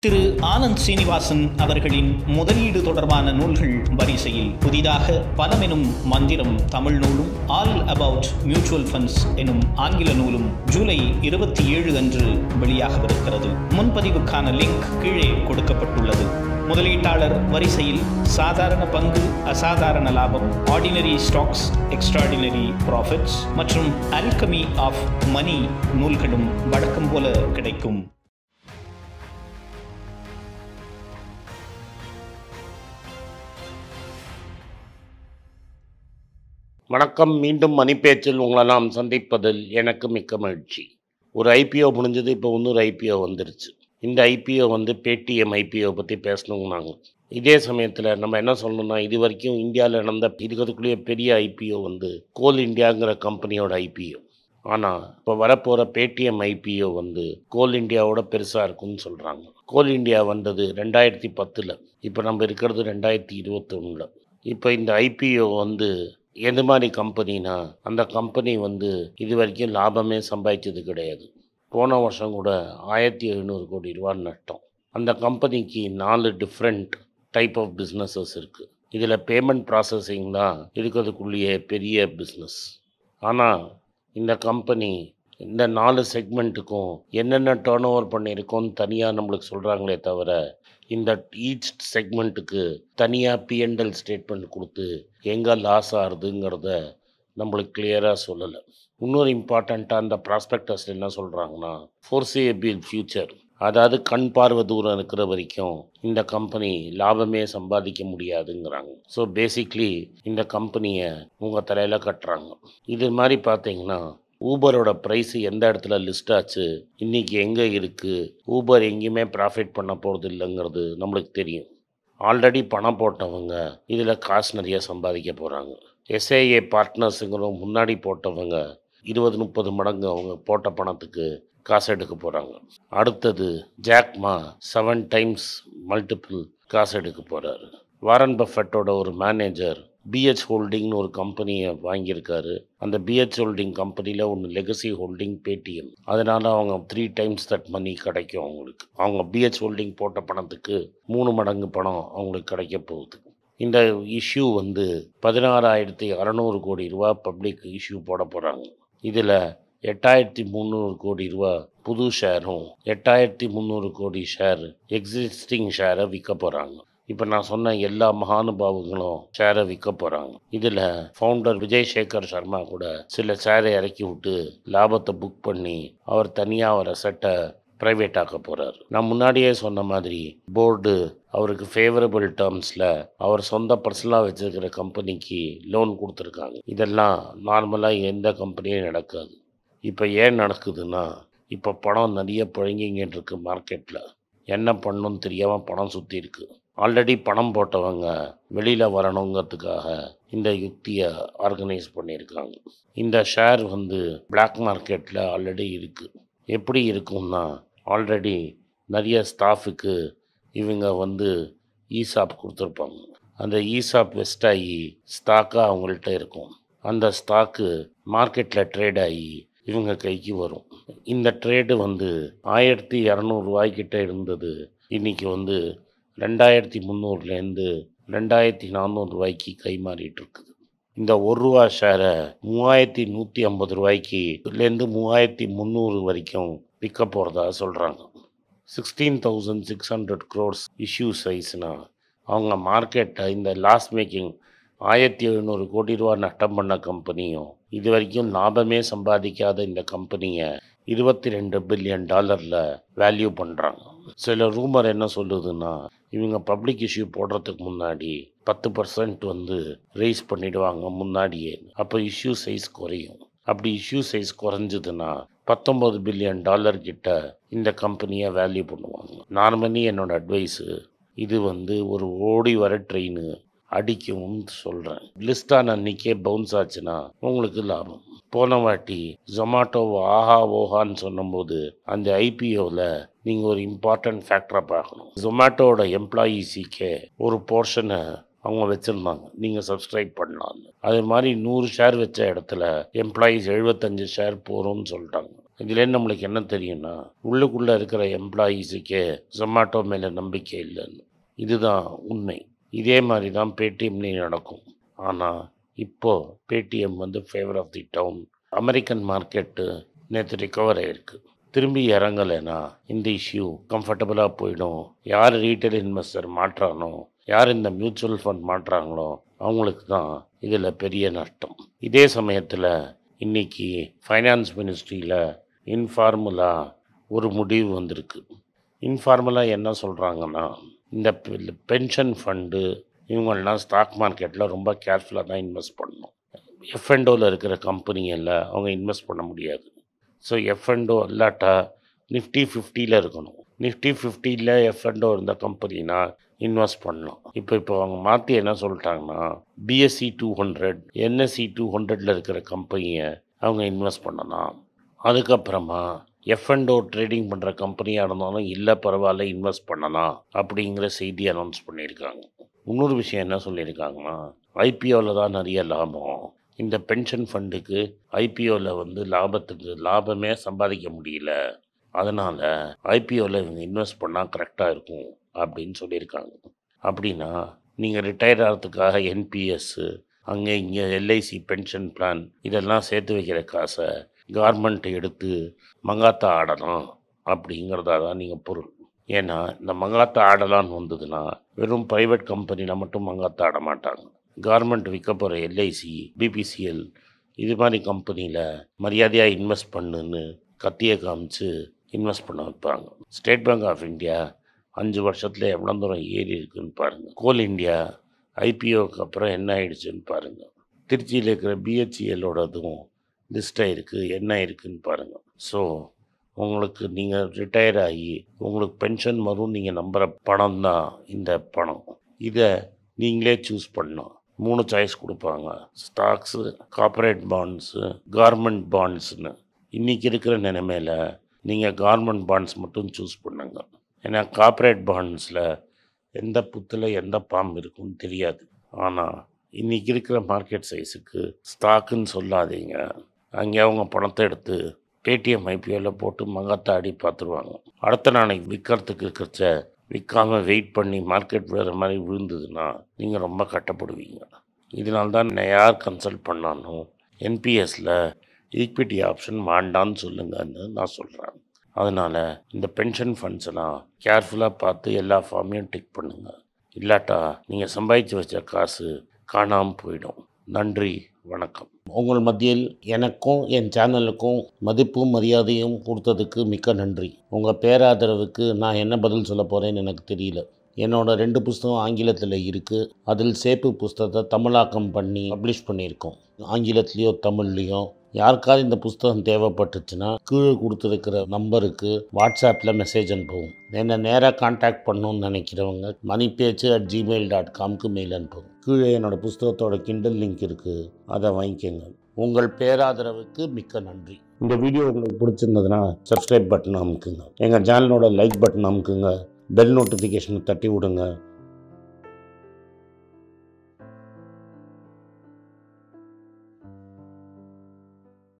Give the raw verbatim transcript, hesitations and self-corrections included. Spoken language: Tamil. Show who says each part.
Speaker 1: திரு ஆனந்த் Srinivasan அவர்களின் முதலீடு தொடர்பான நூல்கள் வரிசையில் புதிதாக பணமெனும் மந்திரம் தமிழ் நூலும், ஆல் அபவுட் மியூச்சுவல் ஃபண்ட்ஸ் எனும் ஆங்கில நூலும் ஜூலை இருபத்தி ஏழு அன்று வெளியாகவிருக்கிறது. முன்பதிவுக்கான லிங்க் கீழே கொடுக்கப்பட்டுள்ளது. முதலீட்டாளர் வரிசையில் சாதாரண பங்கு, அசாதாரண லாபம், ஆர்டினரி ஸ்டாக்ஸ், எக்ஸ்ட்ராடினரி ப்ராஃபிட்ஸ் மற்றும் அல்கமி ஆஃப் மணி நூல்களும் வழக்கம் போல கிடைக்கும்.
Speaker 2: வணக்கம். மீண்டும் மணிப்பேச்சில் உங்களை நாம் சந்திப்பதில் எனக்கு மிக்க மகிழ்ச்சி. ஒரு ஐபிஓ முடிஞ்சது, இப்போ இன்னொரு ஐபிஓ வந்துருச்சு. இந்த ஐபிஓ வந்து பேடிஎம் ஐபிஓ பற்றி பேசணுங்க. நாங்கள் இதே சமயத்தில் நம்ம என்ன சொல்லணும்னா, இது வரைக்கும் இந்தியாவில் நடந்த இருக்கிறதுக்குள்ளேயே பெரிய ஐபிஓ வந்து கோல் இண்டியாங்கிற கம்பெனியோட ஐபிஓ. ஆனால் இப்போ வரப்போகிற பேடிஎம் ஐபிஓ வந்து கோல் இண்டியாவோட பெருசாக இருக்குன்னு சொல்கிறாங்க. கோல் இண்டியா வந்தது ரெண்டாயிரத்தி பத்தில், இப்போ நம்ம இருக்கிறது ரெண்டாயிரத்தி இருபத்தொன்னில். இப்போ இந்த ஐபிஓ வந்து எது மாதிரி கம்பெனினா, அந்த கம்பெனி வந்து இது வரைக்கும் லாபமே சம்பாதிச்சது கிடையாது. போன வருஷம் கூட ஆயிரத்தி எழுநூறு கோடி ரூபா நஷ்டம். அந்த கம்பெனிக்கு நாலு டிஃப்ரெண்ட் டைப் ஆஃப் பிஸ்னஸஸ் இருக்குது. இதில் பேமெண்ட் ப்ராசஸிங் தான் இருக்கிறதுக்குள்ளேயே பெரிய பிஸ்னஸ். ஆனால் இந்த கம்பெனி இந்த நாலு செக்மெண்ட்டுக்கும் என்னென்ன டேர்ன் ஓவர் பண்ணியிருக்கோன்னு தனியாக நம்மளுக்கு சொல்கிறாங்களே தவிர, இந்த ஈச் செக்மெண்ட்டுக்கு தனியாக பிஎன்எல் ஸ்டேட்மெண்ட் கொடுத்து எங்கே லாஸ் ஆகுதுங்கிறத நம்மளுக்கு கிளியராக சொல்லலை. இன்னொரு இம்பார்ட்டண்ட்டாக அந்த ப்ராஸ்பெக்டஸ் என்ன சொல்கிறாங்கன்னா, ஃபோர்சியபிள் ஃப்யூச்சர், அதாவது கண் பார்வை தூரம் இருக்கிற வரைக்கும் இந்த கம்பெனி லாபமே சம்பாதிக்க முடியாதுங்கிறாங்க. ஸோ பேசிக்லி இந்த கம்பெனியை உங்கள் தலையில் கட்டுறாங்க. இது மாதிரி பார்த்தீங்கன்னா, ஊபரோட ப்ரைஸு எந்த இடத்துல லிஸ்ட் ஆச்சு, இன்றைக்கி எங்கே இருக்குது, ஊபர் எங்கேயுமே ப்ராஃபிட் பண்ண போகிறது இல்லைங்கிறது நம்மளுக்கு தெரியும். ஆல்ரெடி பணம் போட்டவங்க இதில் காசு நிறைய சம்பாதிக்க போகிறாங்க. எஸ்ஏஏ பார்ட்னர்ஸுங்கிற முன்னாடி போட்டவங்க இருபது முப்பது மடங்கு அவங்க போட்ட பணத்துக்கு காசு எடுக்க போகிறாங்க. அடுத்தது ஜாக்மா செவன் டைம்ஸ் மல்டிபிள் காசு எடுக்க போகிறாரு. வாரன் பஃபெட்டோட ஒரு மேனேஜர் பிஹெச் ஹோல்டிங்னு ஒரு கம்பெனியை வாங்கியிருக்காரு. அந்த பிஹெச் ஹோல்டிங் கம்பெனியில் ஒன்று லெகசி ஹோல்டிங் பேடிஎம். அதனால் அவங்க த்ரீ டைம்ஸ் தட் மணி கிடைக்கும் அவங்களுக்கு. அவங்க பிஹெச் ஹோல்டிங் போட்ட பணத்துக்கு மூணு மடங்கு பணம் அவங்களுக்கு கிடைக்க போகுது. இந்த இஷ்யூ வந்து பதினாறாயிரத்தி அறநூறு கோடி ரூபா பப்ளிக் இஷ்யூ போட போகிறாங்க. இதில் எட்டாயிரத்தி முந்நூறு கோடி ரூபா புது ஷேரும் எட்டாயிரத்தி முந்நூறு கோடி ஷேர் எக்ஸிஸ்டிங் ஷேரை விற்க போகிறாங்க. இப்போ நான் சொன்ன எல்லா மகானுபாவுகளும் ஷேரை விற்க போகிறாங்க. இதில் ஃபவுண்டர் விஜய் சேகர் சர்மா கூட சில ஷேரை இறக்கி விட்டு லாபத்தை புக் பண்ணி அவர் தனியாக ஒரு அசட்டை ப்ரைவேட் ஆக்க போகிறார். நான் முன்னாடியே சொன்ன மாதிரி போர்டு அவருக்கு ஃபேவரபிள் டேர்ம்ஸில் அவர் சொந்த பர்சனலாக வச்சுருக்கிற கம்பெனிக்கு லோன் கொடுத்துருக்காங்க. இதெல்லாம் நார்மலாக எந்த கம்பெனியும் நடக்காது. இப்போ ஏன் நடக்குதுன்னா, இப்போ பணம் நிறைய புழங்கிங்கிட்டு இருக்கு மார்க்கெட்டில். என்ன பண்ணணும்னு தெரியாமல் பணம் சுற்றி இருக்குது. ஆல்ரெடி பணம் போட்டவங்க வெளியில் வரணுங்கிறதுக்காக இந்த யுக்தியை ஆர்கனைஸ் பண்ணியிருக்காங்க. இந்த ஷேர் வந்து பிளாக் மார்க்கெட்டில் ஆல்ரெடி இருக்குது. எப்படி இருக்கும்னா, ஆல்ரெடி நிறைய ஸ்டாஃபுக்கு இவங்க வந்து ஈசாப் கொடுத்துருப்பாங்க. அந்த ஈசாப் வெஸ்ட் ஆகி ஸ்டாக்காக அவங்கள்ட்ட இருக்கும். அந்த ஸ்டாக்கு மார்க்கெட்டில் ட்ரேட் ஆகி இவங்க கைக்கு வரும். இந்த ட்ரேடு வந்து ஆயிரத்தி இரநூறுவாய்க்கிட்ட இருந்தது, இன்றைக்கி வந்து ரெண்டாயிரத்தி முந்நூறுலேருந்து ரெண்டாயிரத்தி நானூறு ரூபாய்க்கு கை மாறிட்டு இருக்குது. இந்த ஒரு ரூபா ஷேரை மூவாயிரத்தி நூற்றி ஐம்பது ரூபாய்க்குலேருந்து மூவாயிரத்தி முந்நூறு வரைக்கும் விற்க போகிறதா சொல்கிறாங்க. Sixteen thousand six hundred crores issue சைஸ்னால் அவங்க மார்க்கெட்டை இந்த லாஸ் மேக்கிங் ஆயிரத்தி எழுநூறு கோடி ரூபா நஷ்டம் பண்ண கம்பெனியும் இது வரைக்கும் லாபமே சம்பாதிக்காத இந்த கம்பெனியை இருபத்தி ரெண்டு பில்லியன் டாலரில் வேல்யூ பண்ணுறாங்க. சில ரூமர் என்ன சொல்லுதுன்னா, இவங்க பப்ளிக் இஷ்யூ போடுறதுக்கு முன்னாடி பத்து பர்சன்ட் வந்து ரைஸ் பண்ணிவிடுவாங்க முன்னாடியே. அப்போ இஷ்யூ சைஸ் குறையும். அப்படி இஷ்யூ சைஸ் குறைஞ்சதுன்னா பத்தொம்பது பில்லியன் டாலர் கிட்ட இந்த கம்பெனியை வேல்யூ பண்ணுவாங்க. நார்மலி என்னோட அட்வைஸு, இது வந்து ஒரு ஓடி வர ட்ரெயின் அடிக்கும்னு சொல்கிறேன். லிஸ்டான அன்றைக்கே பவுன்ஸ் ஆச்சுன்னா உங்களுக்கு லாபம். போன வாட்டி ஜொமாட்டோ ஆஹா ஓஹான்னு சொன்னபோது அந்த ஐபிஓவில் நீங்கள் ஒரு இம்பார்ட்டன்ட் ஃபேக்டரை பார்க்கணும். ஜொமாட்டோட எம்ப்ளாயீஸிக்கே ஒரு போர்ஷனை அவங்க வச்சுருந்தாங்க, நீங்கள் சப்ஸ்கிரைப் பண்ணலான்னு. அது மாதிரி நூறு ஷேர் வச்ச இடத்துல எம்ப்ளாயீஸ் எழுபத்தஞ்சு ஷேர் போகிறோம்னு சொல்லிட்டாங்க. இதில் நம்மளுக்கு என்ன தெரியும்னா, உள்ளுக்குள்ளே இருக்கிற எம்ப்ளாயீஸுக்கே ஜொமாட்டோ மேலே நம்பிக்கை இல்லைன்னு. இதுதான் உண்மை. இதே மாதிரி தான் பேடிஎம்லேயும் நடக்கும். ஆனால் இப்போது பேடிஎம் வந்து favour of the town. American market நேற்று ரிகவர் ஆகிருக்கு. திரும்பி இறங்கலைன்னா இந்த இஷ்யூ கம்ஃபர்டபுளாக போயிடும். யார் ரீட்டைல் இன்வெஸ்டர் மாற்றானோ, யார் இந்த மியூச்சுவல் ஃபண்ட் மாற்றாங்களோ அவங்களுக்கு தான் இதில் பெரிய நஷ்டம். இதே சமயத்தில் இன்றைக்கி ஃபைனான்ஸ் மினிஸ்ட்ரியில் இன்ஃபார்முலாக ஒரு முடிவு வந்திருக்கு. இன்ஃபார்முலாக என்ன சொல்கிறாங்கன்னா, இந்த பென்ஷன் ஃபண்டு இவங்கெல்லாம் ஸ்டாக் மார்க்கெட்டில் ரொம்ப கேர்ஃபுல்லாக தான் இன்வெஸ்ட் பண்ணணும். எஃப்என்டோவில் இருக்கிற கம்பெனியில் அவங்க இன்வெஸ்ட் பண்ண முடியாது. ஸோ எஃப்என்டோ இல்லாட்டா நிஃப்டி ஃபிஃப்டியில் இருக்கணும். நிஃப்டி ஃபிஃப்டியில் எஃப்என்டோ இருந்த கம்பெனினா இன்வெஸ்ட் பண்ணலாம். இப்போ இப்போ அவங்க மாற்றி என்ன சொல்லிட்டாங்கன்னா, BSE two hundred NSE two ஹண்ட்ரடில் இருக்கிற கம்பெனியை அவங்க இன்வெஸ்ட் பண்ணலாம். அதுக்கப்புறமா எஃப்என்டோ ட்ரேடிங் பண்ணுற கம்பெனியாக இருந்தாலும் இல்லை பரவாயில்ல இன்வெஸ்ட் பண்ணலாம் அப்படிங்கிற செய்தி அனௌன்ஸ் பண்ணியிருக்காங்க. இன்னொரு விஷயம் என்ன சொல்லியிருக்காங்கன்னா, ஐபிஓவில் தான் நிறைய லாபம். இந்த பென்ஷன் ஃபண்டுக்கு ஐபிஓவில் வந்து லாபத்துக்கு லாபமே சம்பாதிக்க முடியல, அதனால் ஐபிஓவில் இவங்க இன்வெஸ்ட் பண்ணால் கரெக்டாக இருக்கும் அப்படின்னு சொல்லியிருக்காங்க. அப்படின்னா நீங்கள் ரிட்டையர் ஆகிறதுக்காக என்பிஎஸ்ஸு அங்கே இங்கே எல்ஐசி பென்ஷன் பிளான் இதெல்லாம் சேர்த்து வைக்கிற காசை கவர்மெண்ட் எடுத்து மங்காத்தா ஆடலாம் அப்படிங்கிறதா தான் நீங்கள் பொருள். ஏன்னா இந்த மங்காத்தா ஆடலான்னு வந்ததுன்னா வெறும் ப்ரைவேட் கம்பெனியில் மட்டும் மங்காத்தா ஆட மாட்டாங்க. கவர்மெண்ட் விற்க போகிற எல்ஐசி, பிபிசிஎல் இது மாதிரி கம்பெனியில் மரியாதையாக இன்வெஸ்ட் பண்ணுன்னு கத்தியை காமிச்சு இன்வெஸ்ட் பண்ண வைப்பாங்க. ஸ்டேட் பேங்க் ஆஃப் இந்தியா அஞ்சு வருஷத்தில் எவ்வளோ தூரம் ஏறி இருக்குன்னு பாருங்கள். கோல் இந்தியா ஐபிஓக்கு அப்புறம் என்ன ஆயிடுச்சுன்னு பாருங்கள். திருச்சியில் இருக்கிற பிஹெச்இஎல்லோடதும் லிஸ்ட்டாக இருக்குது, என்ன இருக்குதுன்னு பாருங்கள். ஸோ உங்களுக்கு நீங்கள் ரிட்டையர் ஆகி உங்களுக்கு பென்ஷன் வரும் நீங்கள் நம்புகிற பணம் தான் இந்த பணம். இதை நீங்களே சூஸ் பண்ணலாம். மூணு சாய்ஸ் கொடுப்பாங்க, ஸ்டாக்ஸு, கார்ப்பரேட் பாண்ட்ஸு, கவர்மெண்ட் பாண்ட்ஸ்னு. இன்றைக்கி இருக்கிற நிலைமையில் நீங்கள் கவர்மெண்ட் பாண்ட்ஸ் மட்டும் சூஸ் பண்ணுங்க. ஏன்னா கார்ப்பரேட் பாண்ட்ஸில் எந்த புத்தில் எந்த பாம்பு இருக்குன்னு தெரியாது. ஆனால் இன்றைக்கி இருக்கிற மார்க்கெட் சைஸுக்கு ஸ்டாக்குன்னு சொல்லாதீங்க. அங்கே அவங்க பணத்தை எடுத்து பேடிஎம் ஐபிஓவில் போட்டு மங்காத்தாடி பார்த்துருவாங்க. அடுத்த நாளைக்கு விற்கிறதுக்கு இருக்கிறச்ச விற்காமல் வெயிட் பண்ணி மார்க்கெட் வேறு மாதிரி விழுந்ததுன்னா நீங்கள் ரொம்ப கட்டப்படுவீங்க. இதனால தான் நான் யார் கன்சல்ட் பண்ணாலும் என்பிஎஸில் ஈக்விட்டி ஆப்ஷன் வேண்டான்னு சொல்லுங்கன்னு நான் சொல்கிறேன். அதனால் இந்த பென்ஷன் ஃபண்ட்ஸ் எல்லாம் கேர்ஃபுல்லாக பார்த்து எல்லா ஃபார்மையும் டிக் பண்ணுங்கள். இல்லாட்டா நீங்கள் சம்பாதிச்சு வச்ச காசு காணாமல் போயிடும். நன்றி, வணக்கம். உங்கள் மத்தியில் எனக்கும் என் சேனலுக்கும் மதிப்பும் மரியாதையும் கொடுத்ததுக்கு மிக்க நன்றி. உங்கள் பேராதரவுக்கு நான் என்ன பதில் சொல்ல போகிறேன்னு எனக்கு தெரியல. என்னோடய ரெண்டு புஸ்தகம் ஆங்கிலத்தில் இருக்குது. அதில் சேப்பு புஸ்தகத்தை தமிழாக்கம் பண்ணி பப்ளிஷ் பண்ணியிருக்கோம், ஆங்கிலத்துலேயோ தமிழ்லேயோ. யாருக்காவது இந்த புஸ்தகம் தேவைப்பட்டுச்சுன்னா கீழே கொடுத்துருக்கிற நம்பருக்கு வாட்ஸ்அப்பில் மெசேஜ் அனுப்புவோம். என்னை நேராக கான்டாக்ட் பண்ணணுன்னு நினைக்கிறவங்க மணிபேச்சு அட் ஜிமெயில் டாட் காம்க்கு மெயில் அனுப்புவோம். கீழே என்னோடய புஸ்தகத்தோட கிண்டல் லிங்க் இருக்குது, அதை வாங்கிக்கோங்க. உங்கள் பேராதரவுக்கு மிக்க நன்றி. இந்த வீடியோ உங்களுக்கு பிடிச்சிருந்ததுன்னா சப்ஸ்கிரைப் பட்டன் அமுக்குங்க, எங்கள் சேனலோட லைக் பட்டன் அமுக்குங்க, பெல் நோட்டிஃபிகேஷனை தட்டி விடுங்க.